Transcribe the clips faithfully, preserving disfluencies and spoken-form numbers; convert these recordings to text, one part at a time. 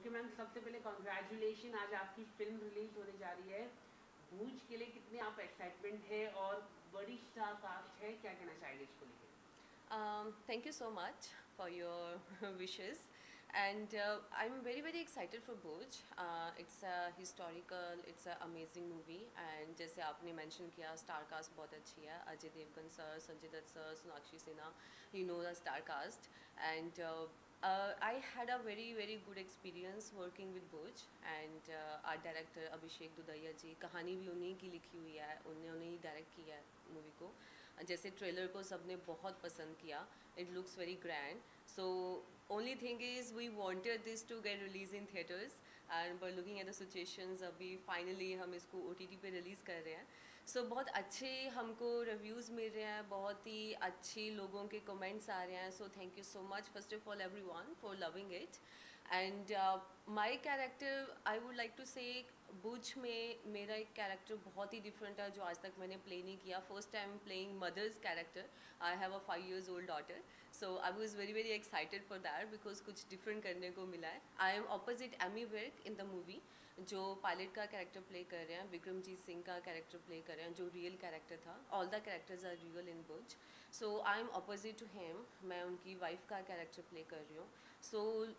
Okay ma'am, सबसे पहले congratulation, आज आपकी फिल्म रिलीज होने जा रही है। भूज के लिए कितने आप एक्साइटमेंट है और बड़ी स्टार कास्ट है, क्या कहना चाहेंगे इसको लेकर? Um, thank you so much for your wishes, and uh, I'm very very excited for Bhuj. Uh, it's a historical, it's an amazing movie, and जैसे आपने mention किया star cast बहुत अच्छी है, Ajay Devgan sir, Sanjay Dutt sir, Sonakshi Sinha, you know the star cast, and uh, uh, I had a very very good experience working with Bhuj, and uh, our director अभिषेक दुदैया जी, कहानी भी उन्हीं की लिखी हुई है, उन्होंने ही डायरेक्ट किया है मूवी को। जैसे ट्रेलर को सबने बहुत पसंद किया, it looks very grand, so only thing is we wanted this to get release in theatres, and but looking at the situations अभी फाइनली हम इसको ओ टी टी पे रिलीज़ कर रहे हैं। सो so, बहुत अच्छे हमको रिव्यूज़ मिल रहे हैं, बहुत ही अच्छे लोगों के कमेंट्स आ रहे हैं, so thank you so much first of all everyone for loving it. And my character, I would like to say Bhuj में मेरा एक कैरेक्टर बहुत ही डिफरेंट है जो आज तक मैंने प्ले नहीं किया। First time playing mother's character, I have a five years old daughter, so I was very very excited for that because कुछ डिफरेंट करने को मिला है। I am opposite Ammy Virk in the movie, जो पायलट का कैरेक्टर प्ले कर रहे हैं, विक्रमजीत सिंह का कैरेक्टर प्ले कर रहे हैं जो रियल कैरेक्टर था। All the characters are real in Bhuj, so I am opposite to him, मैं उनकी वाइफ का कैरेक्टर प्ले कर रही हूँ। So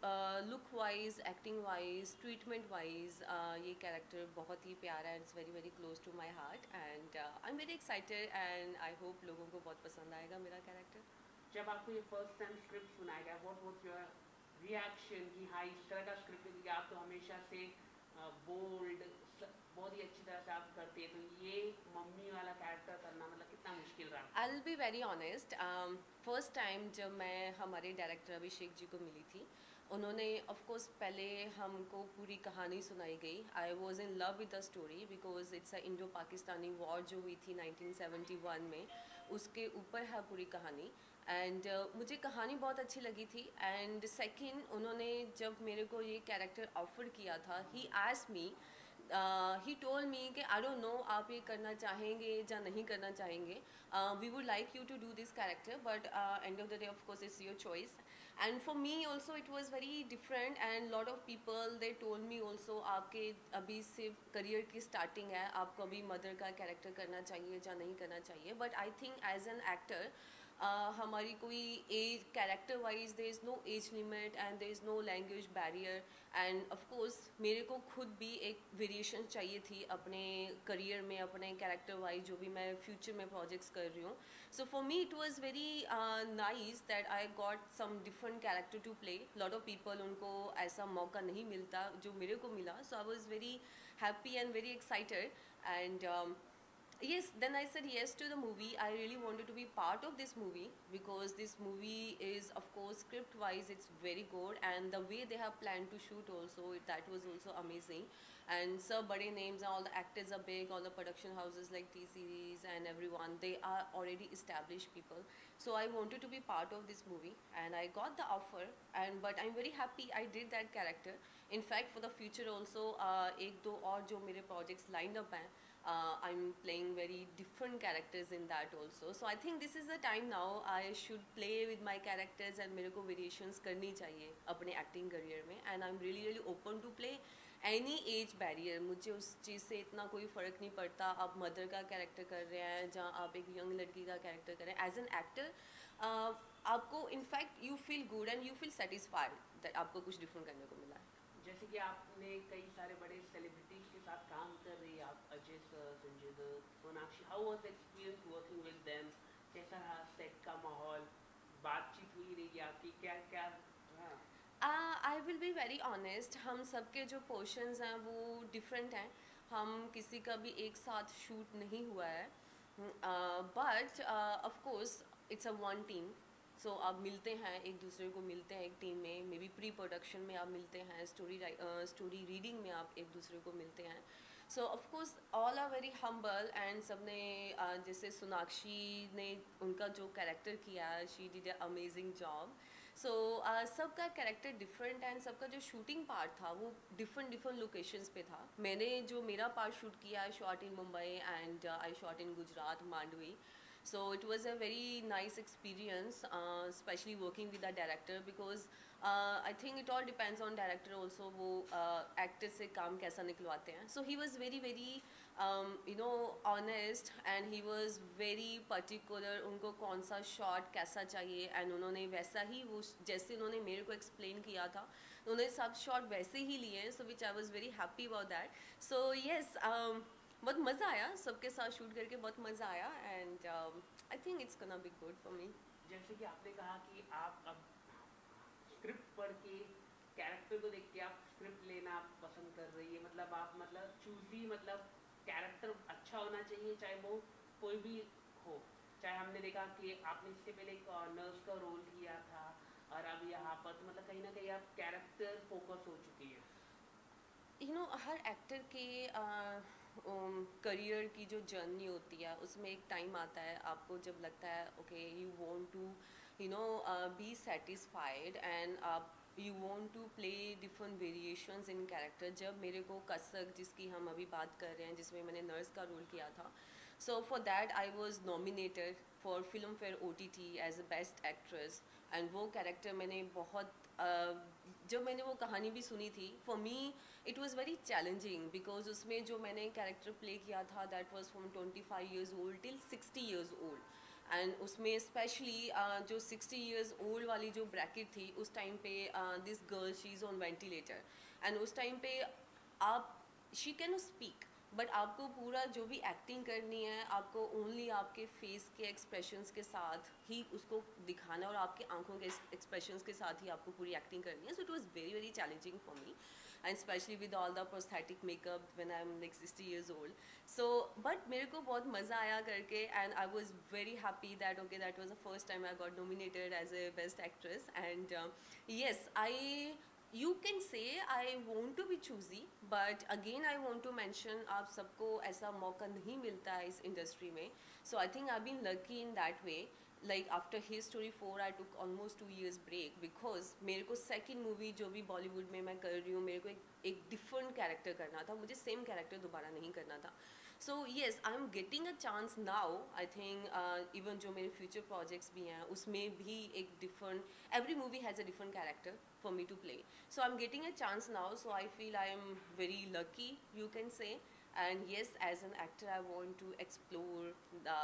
look wise, acting wise, treatment wise ये कैरेक्टर बहुत ही प्यारा है, it's very very close to my heart, and I am very excited and I hope लोगों को बहुत पसंद आएगा मेरा कैरेक्टर। जब आपको ये फर्स्ट टाइम स्क्रिप्ट सुनाया गया, व्हाट वाज योर रिएक्शन कि हाँ इस तरह का स्क्रिप्ट दिया? आप तो हमेशा से बोल्ड, बहुत ही अच्छी तरह से आप करते हैं, तो ये मम्मी वाला कैरेक्टर करना मतलब कितना मुश्किल रहा? I will be very honest, first time जब मैं हमारे डायरेक्टर अभिषेक जी को मिली थी, उन्होंने ऑफ कोर्स पहले हमको पूरी कहानी सुनाई गई। I was in love with the story because it's a Indo Pakistani war जो हुई थी नाइनटीन सेवेंटी वन में, उसके ऊपर है पूरी कहानी, एंड uh, मुझे कहानी बहुत अच्छी लगी थी। एंड सेकेंड, उन्होंने जब मेरे को ये कैरेक्टर ऑफर किया था, he asked me, he told me कि आई डोंट नो आप ये करना चाहेंगे या नहीं करना चाहेंगे, we would like you to do this character but end of the day of course it's your choice. And for me also it was very different, and lot of people they told me also आपके अभी सिर्फ career की starting है, आपको अभी mother का character करना चाहिए या नहीं करना चाहिए। But I think as an actor Uh, हमारी कोई age, character wise there is no age limit and there is no language barrier, and of course मेरे को खुद भी एक वेरिएशन चाहिए थी अपने करियर में, अपने कैरेक्टर वाइज जो भी मैं फ्यूचर में प्रोजेक्ट्स कर रही हूँ। So for me it was very nice that I got some different character to play. Lot of people, उनको ऐसा मौका नहीं मिलता जो मेरे को मिला, so I was very happy and very excited, and yes, then I said yes to the movie. I really wanted to be part of this movie because this movie is, of course, script wise it's very good, and the way they have planned to shoot also, that was also amazing. And so bade names, all the actors are big, all the production houses like T Series and everyone, they are already established people, so I wanted to be part of this movie and I got the offer, and but I'm very happy I did that character. In fact, for the future also uh, ek do aur jo mere projects lined up hain, uh, I'm playing very different characters in that also, so I think this is the time now I should play with my characters and मेरे को variations करनी चाहिए अपने acting career में, and I'm really really open to play any age barrier। मुझे उस चीज़ से इतना कोई फ़र्क नहीं पड़ता आप मदर का कैरेक्टर कर रहे हैं जहाँ आप एक यंग लड़की का कैरेक्टर कर रहे हैं। एज एन एक्टर आपको in fact you feel good and you feel satisfied that आपको कुछ डिफरेंट करने को मिला है। जैसे कि आपने कई सारे बड़े सेलिब्रिटीज के साथ काम कर रही है, आप Ajay sir, Sanjay Dutt, Sonakshi, how was experience working with them? कैसा रहा सेट का माहौल? बातचीत हुई रही आपकी, क्या क्या रहा? I will be very honest, हम सबके जो पोर्शंस हैं वो डिफरेंट हैं, हम किसी का भी एक साथ शूट नहीं हुआ है, but of course it's a one team, so so, आप मिलते हैं एक दूसरे को, मिलते हैं एक टीम में, मे बी प्री प्रोडक्शन में आप मिलते हैं, स्टोरी स्टोरी रीडिंग में आप एक दूसरे को मिलते हैं। So of course all are very humble, and सब ने uh, जैसे सोनाक्षी ने उनका जो कैरेक्टर किया, she did a amazing job. So सबका कैरेक्टर डिफरेंट, एंड सबका जो शूटिंग पार्ट था वो डिफरेंट डिफरेंट लोकेशंस पे था। मैंने जो मेरा पार्ट शूट किया, I shot in Mumbai and I shot in Gujarat, Mandvi. So it was a very nice experience, uh, especially working with the director, because I think it all depends on director also, वो actor uh, से काम कैसा निकलवाते हैं. So he was very very you know honest and he was very particular, उनको कौन सा shot कैसा चाहिए, एंड उन्होंने वैसा ही वो जैसे उन्होंने मेरे को एक्सप्लेन किया था उन्होंने सब शॉट वैसे ही लिए हैं. So which I was very happy about that. So yes, बहुत मज़ा आया सबके साथ शूट करके, बहुत मज़ा आया, and I think it's gonna be good for me. जैसे कि आपने कहा कि आप अब स्क्रिप्ट पढ़ के कैरेक्टर को देख के आप स्क्रिप्ट लेना पसंद कर रही है, मतलब आप मतलब चूजी, मतलब कैरेक्टर अच्छा होना चाहिए चाहे वो कोई भी हो. चाहे हमने देखा कि आपने इससे पहले एक नर्स का रोल किया था और अब यहाँ पर तो मतलब कहीं ना कहीं आप कैरेक्टर फोकस हो चुकी है. यू नो हर एक्टर के करियर uh, की जो जर्नी होती है उसमें एक टाइम आता है आपको जब लगता है okay you want to you know be satisfied and आप you want to play different variations in character. जब मेरे को कसक, जिसकी हम अभी बात कर रहे हैं, जिसमें मैंने नर्स का रोल किया था, so for that I was nominated for Filmfare O T T as a best actress. एंड वो कैरेक्टर मैंने बहुत uh, जब मैंने वो कहानी भी सुनी थी, for me it was very challenging because उसमें जो मैंने कैरेक्टर प्ले किया था that was from twenty five years old till sixty years old. And उसमें स्पेशली uh, जो सिक्सटी ईयर्स ओल्ड वाली जो ब्रैकेट थी उस टाइम पे this girl she is on ventilator, and उस टाइम पे आप शी कैन स्पीक बट आपको पूरा जो भी एक्टिंग करनी है आपको ओनली आपके फेस के एक्सप्रेशंस के साथ ही उसको दिखाना और आपके आंखों के एक्सप्रेशंस के साथ ही आपको पूरी एक्टिंग करनी है. So it was very very challenging for me and specially with all the prosthetic makeup when I am like sixty years old. So but मेरे को बहुत मज़ा आया करके and I was very happy that okay that was the first time I got nominated as a best actress. And yes, I you can say I want to be choosy but again I want to mention आप सबको ऐसा मौका नहीं मिलता है इस industry में. so I think I've been lucky in that way. like after His Story four I took almost two years break because मेरे को second movie जो भी बॉलीवुड में मैं कर रही हूँ मेरे को एक एक डिफरेंट कैरेक्टर करना था, मुझे सेम कैरेक्टर दोबारा नहीं करना था. So yes, I am getting a chance now. I think even जो मेरे फ्यूचर प्रोजेक्ट्स भी हैं उसमें भी एक different, every movie has a different character for me to play. So I am getting a chance now, so I feel I am very lucky you can say. And yes, as an actor I want to explore the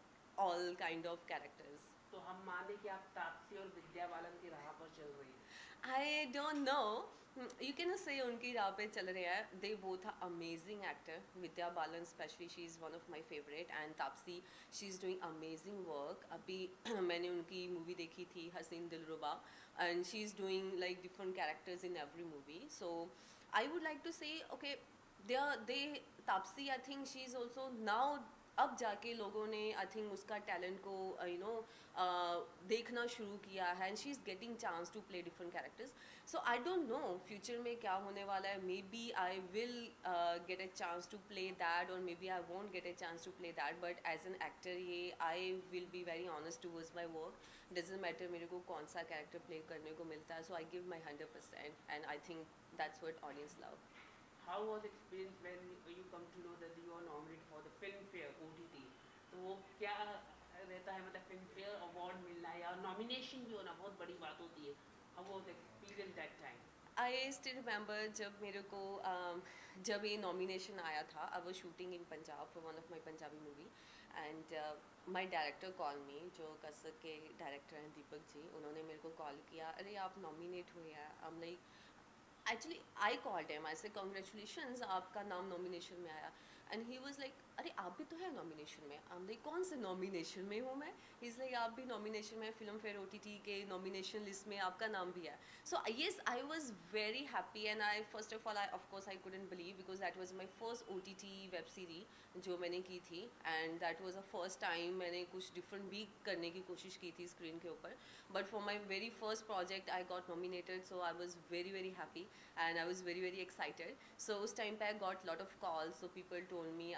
all kind of characters. तो हम माने कि आप तापसी और विद्या बालन की राह पर चल रही हैं. I don't know, you can say उनकी राह पे चल रहे हैं. They both are amazing actor. Vidya Balan specially she is one of my favourite and Taapsee she is doing amazing work. अभी मैंने उनकी मूवी देखी थी Haseen Dillruba and she is doing like different characters in every movie. So I would like to say okay they are they Taapsee I think she is also now अब जाके लोगों ने I think उसका टैलेंट को यू नो देखना शुरू किया है and she is getting chance to play different characters. So I don't know future में क्या होने वाला है. Maybe I will get a chance to play that और maybe I won't get a chance to play that. But as an actor ये I will be very honest towards my work. Doesn't matter मेरे को कौन सा character play करने को मिलता है. So I give my hundred percent and I think that's what audience love. How was experience when you come to know that you are nominated for the Filmfare O T T? तो वो क्या रहता है, मतलब Filmfare award मिलना या nomination भी होना बहुत बड़ी बात होती है. How was experience that time? I still remember जब मेरे को um, जब ये नॉमिनेशन आया था. I was shooting in Punjab for one of my Punjabi movie and my director call me, जो कसक के डायरेक्टर हैं दीपक जी. उन्होंने मेरे को कॉल किया, अरे आप नॉमिनेट हुए हैं. I am like actually I called him, I say congratulations आपका नाम नॉमिनेशन में आया. एंड ही वाज लाइक अरे आप भी तो है नॉमिनेशन में. आई एम लाइक कौन से नॉमिनेशन में हूँ मैं. ही इज़ लाइक आप भी नॉमिनेशन में, Filmfare O T T के नॉमिनेशन लिस्ट में आपका नाम भी है. So yes, I was very happy and I first of all I of course I couldn't believe because that was my first O T T web series जो मैंने की थी and that was a first time मैंने कुछ different भी करने की कोशिश की थी स्क्रीन के ऊपर. But for my very first project I got nominated, so I was very very happy and I was very very excited. So उस time पे I got lot of calls, so people told me, I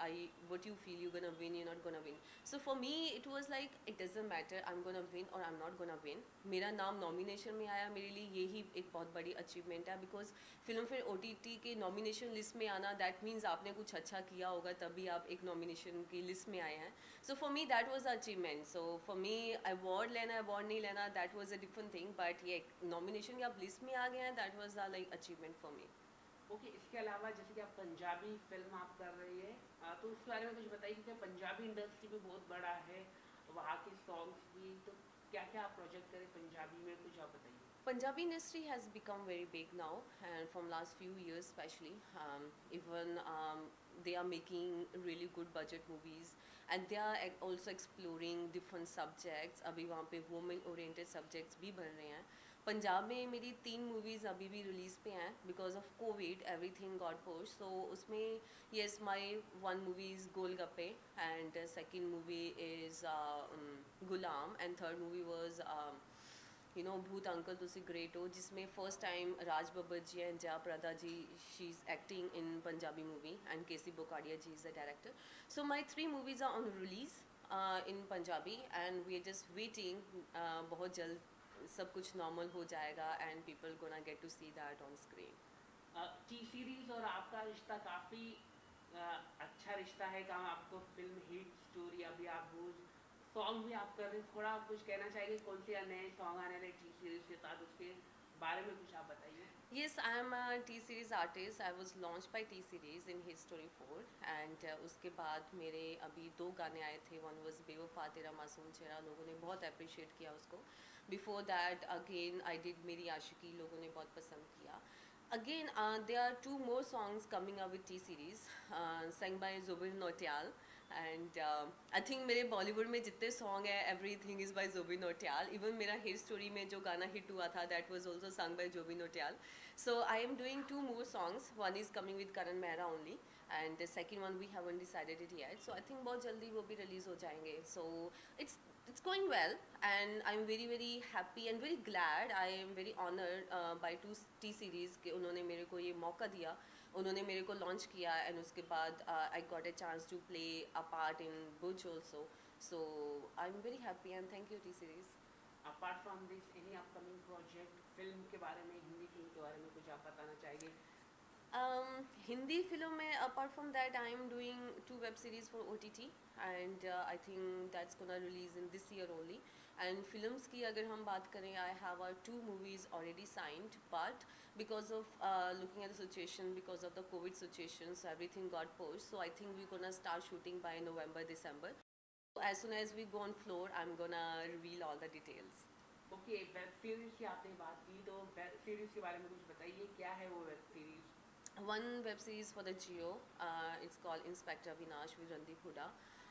what you feel you're gonna win, you're not gonna win. So for me it was like it doesn't matter I'm gonna win or I'm not gonna win. मेरा नाम nomination में आया, मेरे लिए यही एक बहुत बड़ी अचीवमेंट है, because Filmfare O T T के नॉमिनेशन लिस्ट में आना दैट मीन्स आपने कुछ अच्छा किया होगा तभी आप एक नॉमिनेशन की लिस्ट में आए हैं. So for me that was achievement. So for me award लेना अवार्ड नहीं लेना that was a different thing, but ये नॉमिनेशन के आप लिस्ट में आ गए हैं that was like achievement for me. Okay okay, इसके अलावा जैसे कि आप पंजाबी फिल्म आप कर रही है, आ, तो उसके बारे में कुछ बताइए, क्योंकि पंजाबी इंडस्ट्री भी बहुत बड़ा है, वहाँ के सॉन्ग्स भी, तो क्या क्या आप प्रोजेक्ट करें पंजाबी में, कुछ आप बताइए. Punjabi industry has become very big now, and from last few years especially, um, even um, they are making really good budget movies, and they are ac- also exploring different subjects. अभी वहाँ पे women oriented subjects भी बन रहे हैं. पंजाब में मेरी तीन मूवीज़ अभी भी रिलीज़ पे हैं because of Covid everything got post. So उसमें yes my one movie is Golgappe, and second movie is Gulaam, and third movie was you know Bhoot uncle Tussi great Ho, जिसमें first time Raj Babbar ji and Jaya Prada ji she is acting in Punjabi movie, and K C Bokadia ji is the director. So my three movies are on release in Punjabi, and we are just waiting. बहुत जल्द सब कुछ normal हो जाएगा and people gonna get to see that on screen. T series और आपका रिश्ता काफ़ी अच्छा रिश्ता है, काम आपको फिल्म हिट स्टोरी, अभी आप वो सॉन्ग भी आप कर रहे हैं, थोड़ा आप कुछ कहना चाहिए कौन से नए सॉन्ग आने वाले टी सीरीज के साथ, उसके बारे में कुछ आप बताइए. Yes, I am a T-Series artist. I was launched by T-Series in His Story four, and uh, उसके बाद मेरे अभी दो गाने आए थे. One was बेवफा तेरा मासूम चेहरा, लोगों ने बहुत अप्रिशिएट किया उसको. Before that again I did मेरी आशिकी, लोगों ने बहुत पसंद किया. Again uh, there are two more songs coming up with T-Series, uh, sang by Zubin Nautiyal. And I think मेरे बॉलीवुड में जितने सॉन्ग हैं everything is by Jubin Nautiyal. Even मेरा हिट स्टोरी में जो गाना हिट हुआ था that was also sung by Jubin Nautiyal. So I am doing two more songs. One is coming with Karan Mehra only, and the second one we haven't decided it yet. So I think बहुत जल्दी वो भी release हो जाएंगे. So it's it's going well, and I'm very very happy and very glad. I am very honored uh, by two T series कि उन्होंने मेरे को ये मौका दिया, उन्होंने मेरे को लॉन्च किया, एंड उसके बाद I got a chance to play a part in Bhuj also. So I am very happy and thank you T series. Apart from this any upcoming project film के बारे में, हिंदी फिल्म के बारे में कुछ आप बताना चाहेंगे? Um, हिंदी फिल्म में apart from that I am doing two web series for O T T, and I think that's gonna release in this year only. And films की अगर हम बात करें, I have are two movies already signed, but because of uh, looking at the situation, because of the COVID situation, so everything got pushed. So I think we're gonna start shooting by November, December. So as soon as we go on floor, I'm gonna reveal all the details. Okay, web series की आपने बात की, तो web series के बारे में कुछ बताइए, क्या है वो web series? One web series for the Jio, uh, it's called Inspector Avinash with Randeep Huda,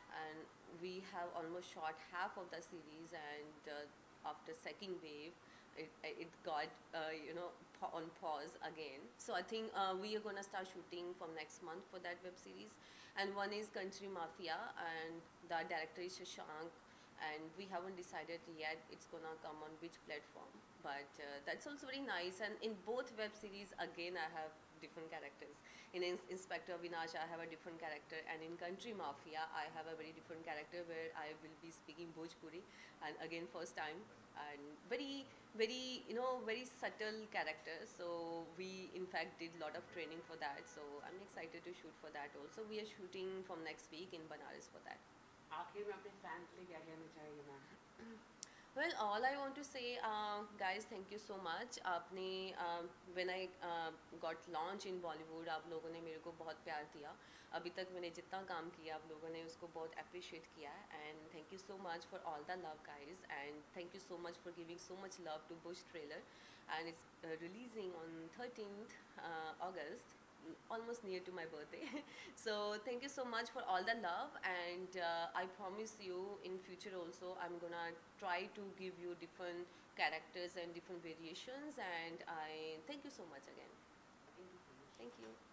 and we have almost shot half of the series, and uh, after second wave it, it got uh, you know on pause again. So I think uh, we are gonna start shooting from next month for that web series. And one is Country Mafia, and the director is Shashank, and we haven't decided yet it's gonna come on which platform, but uh, that's also very nice. And in both web series again I have different characters. In Ins- Inspector Avinash I have a different character, and in Country Mafia I have a very different character where I will be speaking Bhojpuri, and again first time, and very very you know very subtle character. So we in fact did lot of training for that, so I'm excited to shoot for that also. We are shooting from next week in Banaras for that. आखिर में अपने fans से क्या कहना चाहेंगे ma'am? Well, all I want to say, uh, guys, thank you so much. आपने uh, when I uh, got launched in Bollywood, आप लोगों ने मेरे को बहुत प्यार दिया. अभी तक मैंने जितना काम किया आप लोगों ने उसको बहुत appreciate किया, and thank you so much for all the love, guys, and thank you so much for giving so much love to Bush trailer, and it's uh, releasing on thirteenth uh, August, almost near to my birthday. So thank you so much for all the love, and uh, I promise you in future also I'm gonna try to give you different characters and different variations, and I thank you so much again. Thank you so much. Thank you.